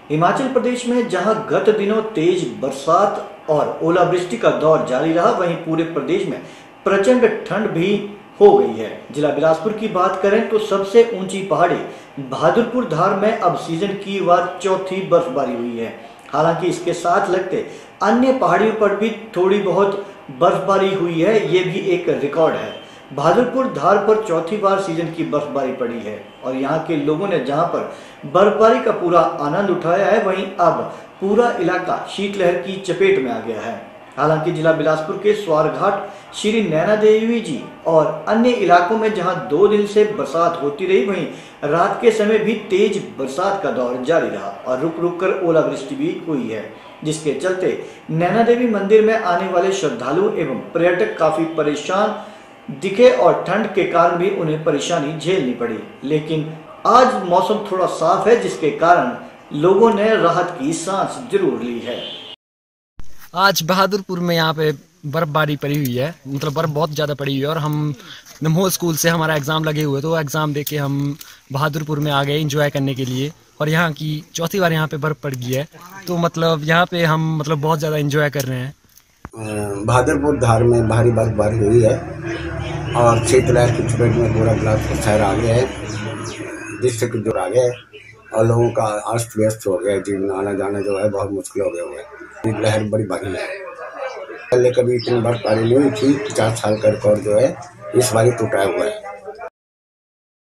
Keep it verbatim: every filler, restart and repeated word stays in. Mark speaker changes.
Speaker 1: हिमाचल प्रदेश में जहां गत दिनों तेज बरसात और ओलावृष्टि का दौर जारी रहा, वहीं पूरे प्रदेश में प्रचंड ठंड भी हो गई है। जिला बिलासपुर की बात करें तो सबसे ऊंची पहाड़ी बहादुरपुर धार में अब सीजन की बार चौथी बर्फबारी हुई है। हालांकि इसके साथ लगते अन्य पहाड़ियों पर भी थोड़ी बहुत बर्फबारी हुई है, ये भी एक रिकॉर्ड है। बहादुरपुर धार पर चौथी बार सीजन की बर्फबारी पड़ी है और यहाँ के लोगों ने जहाँ पर बर्फबारी का पूरा आनंद उठाया है, वहीं अब पूरा इलाका शीतलहर की चपेट में आ गया है। हालांकि जिला बिलासपुर के स्वारघाट, श्री नैना देवी जी और अन्य इलाकों में जहां दो दिन से बरसात होती रही, वहीं रात के समय भी तेज बरसात का दौर जारी रहा और रुक रुक कर ओलावृष्टि भी हुई है, जिसके चलते नैना देवी मंदिर में आने वाले श्रद्धालु एवं पर्यटक काफी परेशान दिखे और ठंड के कारण भी उन्हें परेशानी झेलनी पड़ी। लेकिन आज मौसम थोड़ा साफ है, जिसके कारण लोगों ने राहत की सांस जरूर ली है।
Speaker 2: आज बहादुरपुर में यहाँ पे बर्फबारी पड़ी हुई है, मतलब बर्फ बहुत ज़्यादा पड़ी हुई है और हम नमो स्कूल से हमारा एग्ज़ाम लगे हुए, तो एग्ज़ाम दे के हम बहादुरपुर में आ गए एंजॉय करने के लिए। और यहाँ की चौथी बार यहाँ पे बर्फ़ पड़ गई है, तो मतलब यहाँ पे हम मतलब बहुत ज़्यादा एंजॉय कर रहे हैं।
Speaker 3: बहादुरपुर धार में भारी बर्फबारी हुई है और शीतलहर की चपेट में पूरा बिलासपुर शहर आ गया है, डिस्ट्रिक्ट जो आ गया है और लोगों का अस्त व्यस्त हो गया है। जीवन आना जाना जो है बहुत मुश्किल हो गया हुआ है। शीतलहर बड़ी भारी है, पहले कभी इतनी बर्फबारी नहीं हुई थी। पचास साल का रिकॉर्ड जो है इस बार टूटा हुआ है।